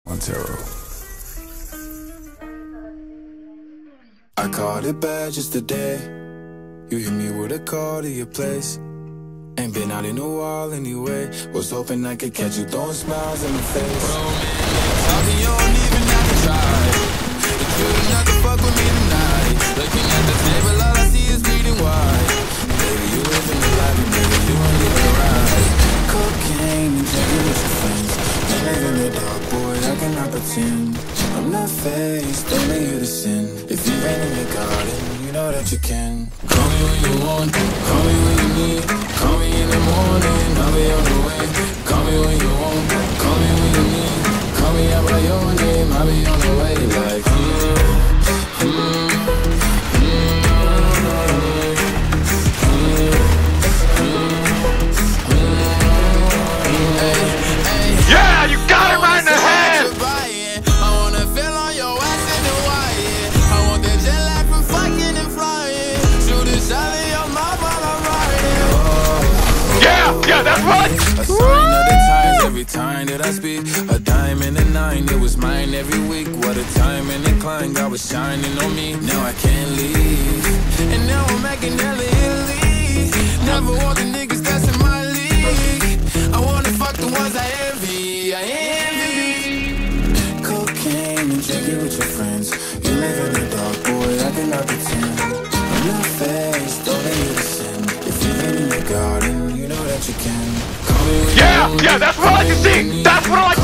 Montero. I caught it bad just today. You hit me with a call to your place. Ain't been out in a while anyway. Was hoping I could catch you throwing smiles in my face. Romantic talking, you don't even have to try. It's good enough to fuck with me tonight. Looking at the table, all I see is bleeding white. Baby, you living the life, and baby, you ain't living right. Cocaine and drinking with your friends. You live in the dark, boy, I cannot pretend. I'm not faced, only you to sin. If you ain't in the garden, you know that you can. Call me when you want, call me when you need. Call me in the morning, I'll be on the way. Call me when you want, call me when you need. Call me out by your name, I'll be on the way. Like, yeah, you got it right in the head. I wanna feel on your ass in the wire. I want that jet lag from fucking and flying. Shoot a shot in your mouth while I'm riding. Yeah, that's right. A sign of the times every time that I speak. A dime and a nine, it was mine every week. What a time and a climb, God was shining on me. Now I can't leave, and now I'm making hella Italy. Never want the niggas that's in my league. I wanna fuck the ones I envy, I envy. Cocaine and drinking with your friends. You live in the dark, boy, I cannot pretend. I'm not faced, only you to sin. If you've been in the garden, you know that you can. Call me when you want, Yeah, that's what I like to see. That's what I like